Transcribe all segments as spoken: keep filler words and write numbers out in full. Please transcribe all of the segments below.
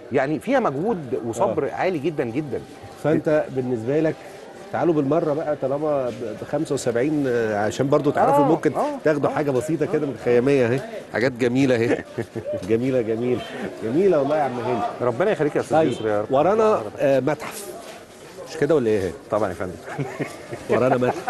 يعني فيها مجهود وصبر آه. عالي جدا جدا. فانت بالنسبه لك تعالوا بالمره بقى طالما ب خمسة وسبعين عشان برضو تعرفوا آه ممكن آه تاخدوا آه حاجه بسيطه آه كده من الخياميه اهي، حاجات جميله اهي. جميله جميله جميله والله يا عم هند، ربنا يخليك يا استاذ يسري يا رب. ورانا آه متحف مش كده ولا ايه؟ طبعا يا فندم. ورانا متحف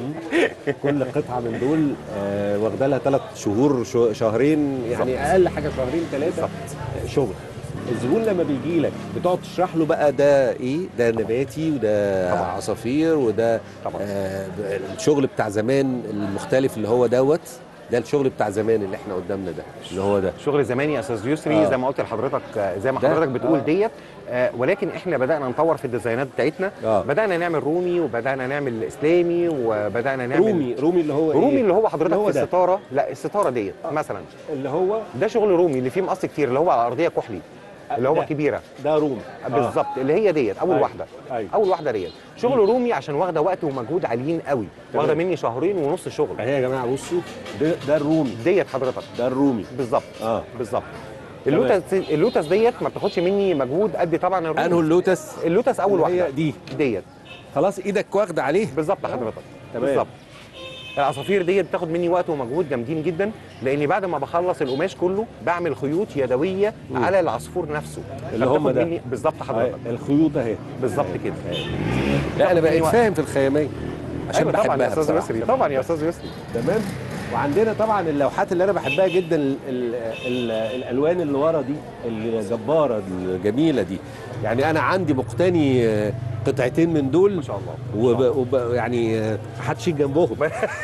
كل قطعه من دول آه واخده لها ثلاث شهور شهرين يعني صح. اقل حاجه شهرين ثلاثه شغل. الزبون لما بيجي لك بتقعد تشرح له بقى ده ايه، ده نباتي وده طبعا عصافير وده طبعا آه الشغل بتاع زمان المختلف اللي هو دوت، ده الشغل بتاع زمان اللي احنا قدامنا ده اللي هو ده شغل زماني يا استاذ يسري. آه. زي ما قلت لحضرتك زي ما حضرتك بتقول آه. ديت آه ولكن احنا بدانا نطور في الديزاينات بتاعتنا. آه. بدانا نعمل رومي وبدانا نعمل اسلامي وبدانا نعمل رومي. رومي اللي هو رومي ايه؟ اللي هو حضرتك اللي هو في الستاره. لا الستاره ديت آه. مثلا اللي هو ده شغل رومي اللي فيه مقص كتير اللي هو على ارضيه كحلي اللي هو ده كبيره ده رومي بالظبط. آه. اللي هي ديت اول أيوه. واحده أيوه. اول واحده ديت شغل مم. رومي عشان واخده وقت ومجهود عاليين قوي، واخده مني شهرين ونص شغل اهي يا جماعه بصوا ده, ده الرومي ديت حضرتك ده الرومي بالظبط اه بالظبط. اللوتس اللوتس ديت ما بتاخدش مني مجهود قد طبعا الرومي. انه اللوتس اللوتس اول واحده هي دي ديت خلاص ايدك واخده عليه بالظبط حضرتك بالظبط. العصافير ديت بتاخد مني وقت ومجهود جامدين جدا لاني بعد ما بخلص القماش كله بعمل خيوط يدويه مم. على العصفور نفسه اللي هم ده بالظبط حضرتك الخيوط اهي بالظبط كده. لا انا بقيت فاهم في الخياميه عشان أيوة بحبها طبعا يا استاذ يسري طبعا يا استاذ يسري تمام. وعندنا طبعا اللوحات اللي انا بحبها جدا ال ال ال الالوان اللي ورا دي الجباره الجميله دي، يعني انا عندي مقتني قطعتين من دول ما شاء الله وب وب يعني محدش يجي جنبهم.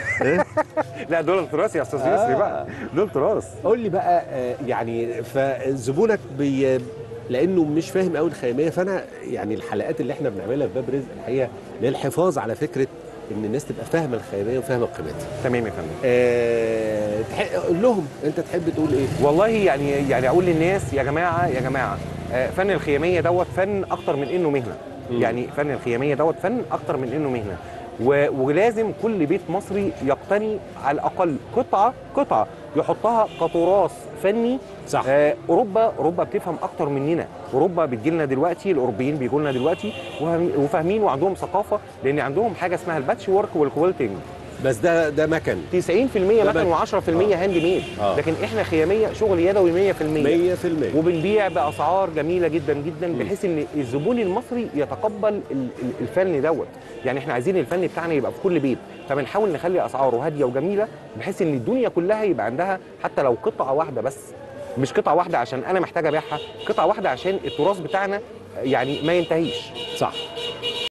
لا دول تراث يا استاذ يسري آه. بقى دول تراث. قول لي بقى يعني فزبونك بي لانه مش فاهم قوي الخياميه، فانا يعني الحلقات اللي احنا بنعملها في باب رزق الحقيقه للحفاظ على فكره ان الناس تبقى فاهمه الخياميه وفاهمه قيمتها. تمام يا فندم. أه قول لهم انت تحب تقول ايه؟ والله يعني يعني اقول للناس يا جماعه يا جماعه آه فن الخياميه دوت فن اكتر من انه مهنه. م. يعني فن الخياميه دوت فن اكتر من انه مهنه، ولازم كل بيت مصري يقتني على الاقل قطعه قطعه يحطها كتراث فني. صح. آه اوروبا اوروبا بتفهم اكتر مننا، اوروبا بتجي لنا دلوقتي، الاوروبيين بيجوا لنا دلوقتي وفاهمين وعندهم ثقافه لان عندهم حاجه اسمها الباتش وورك والكويلتنج. بس ده ده مكن تسعين في المية مكن و10% آه. هاند ميد. آه. لكن احنا خياميه شغل يدوي مية في المية مية في المية وبنبيع باسعار جميله جدا جدا بحيث ان الزبون المصري يتقبل الفن دوت. يعني احنا عايزين الفن بتاعنا يبقى في كل بيت، فبنحاول نخلي اسعاره هاديه وجميله بحيث ان الدنيا كلها يبقى عندها حتى لو قطعه واحده بس، مش قطعه واحده عشان انا محتاج ابيعها، قطعه واحده عشان التراث بتاعنا يعني ما ينتهيش. صح.